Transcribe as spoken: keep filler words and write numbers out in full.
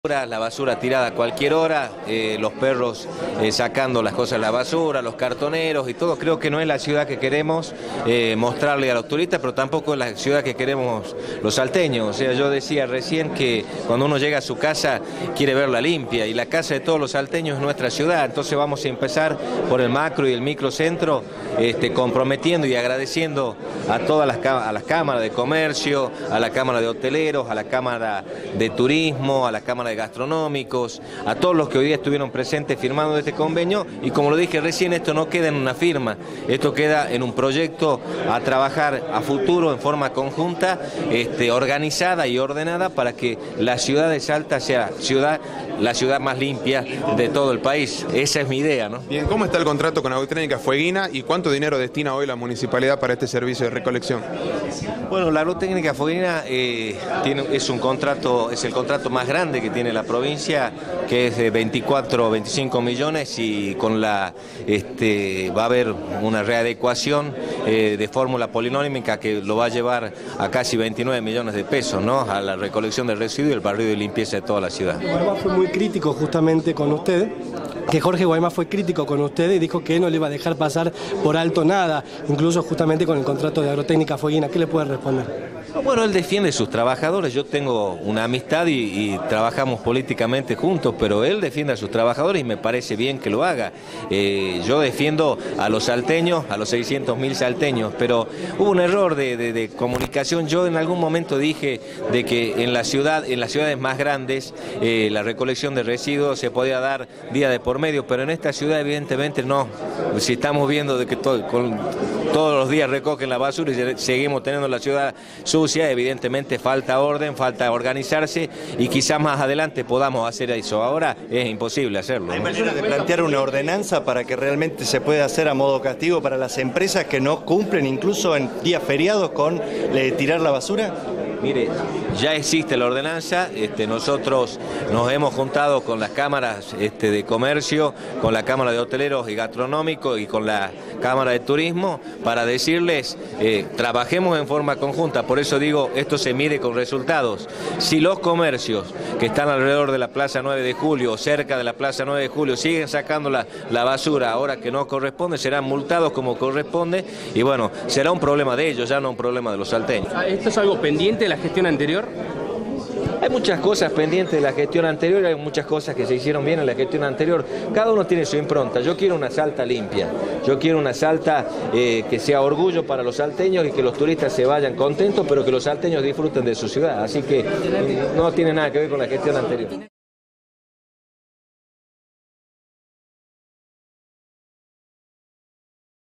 La basura tirada a cualquier hora, eh, los perros eh, sacando las cosas de la basura, los cartoneros y todo. Creo que no es la ciudad que queremos eh, mostrarle a los turistas, pero tampoco es la ciudad que queremos los salteños. O sea, yo decía recién que cuando uno llega a su casa quiere verla limpia, y la casa de todos los salteños es nuestra ciudad. Entonces vamos a empezar por el macro y el microcentro, este, comprometiendo y agradeciendo a todas las, a las cámaras de comercio, a la cámara de hoteleros, a la cámara de turismo, a la cámara de gastronómicos, a todos los que hoy día estuvieron presentes firmando este convenio. Y como lo dije recién, esto no queda en una firma, esto queda en un proyecto a trabajar a futuro en forma conjunta, este, organizada y ordenada, para que la ciudad de Salta sea ciudad, la ciudad más limpia de todo el país. Esa es mi idea, ¿no? Bien, ¿cómo está el contrato con Agrotécnica Fueguina y cuánto dinero destina hoy la municipalidad para este servicio de recolección? Bueno, la Agrotécnica Fueguina eh, tiene, es un contrato, es el contrato más grande que tiene la provincia, que es de veinticuatro o veinticinco millones, y con la este, va a haber una readecuación eh, de fórmula polinómica que lo va a llevar a casi veintinueve millones de pesos, ¿no?, a la recolección del residuo y el barrido y limpieza de toda la ciudad. Guaymas fue muy crítico justamente con usted, que Jorge Guaymas fue crítico con usted y dijo que no le iba a dejar pasar por alto nada, incluso justamente con el contrato de Agrotécnica Fueguina. ¿Qué le puede responder? Bueno, él defiende a sus trabajadores. Yo tengo una amistad y, y trabajamos políticamente juntos, pero él defiende a sus trabajadores y me parece bien que lo haga. Eh, yo defiendo a los salteños, a los seiscientos mil salteños, pero hubo un error de, de, de comunicación. Yo en algún momento dije de que en la ciudad, en las ciudades más grandes, eh, la recolección de residuos se podía dar día de por medio, pero en esta ciudad evidentemente no. Si estamos viendo de que todo, con, todos los días recogen la basura y seguimos teniendo la ciudad sucia, evidentemente falta orden, falta organizarse, y quizás más adelante podamos hacer eso. Ahora es imposible hacerlo, ¿Hay ¿no? manera de plantear una ordenanza para que realmente se pueda hacer a modo castigo para las empresas que no cumplen incluso en días feriados con eh, tirar la basura? Mire, ya existe la ordenanza. Este, nosotros nos hemos juntado con las cámaras este, de comercio, con la cámara de hoteleros y gastronómicos y con la cámara de turismo, para decirles, eh, trabajemos en forma conjunta. Por eso digo, esto se mide con resultados. Si los comercios que están alrededor de la Plaza nueve de julio, cerca de la Plaza nueve de julio, siguen sacando la, la basura ahora que no corresponde, serán multados como corresponde, y bueno, será un problema de ellos, ya no un problema de los salteños. ¿Esto es algo pendiente de la gestión anterior? Hay muchas cosas pendientes de la gestión anterior, hay muchas cosas que se hicieron bien en la gestión anterior. Cada uno tiene su impronta. Yo quiero una Salta limpia, yo quiero una Salta eh, que sea orgullo para los salteños y que los turistas se vayan contentos, pero que los salteños disfruten de su ciudad. Así que eh, no tiene nada que ver con la gestión anterior.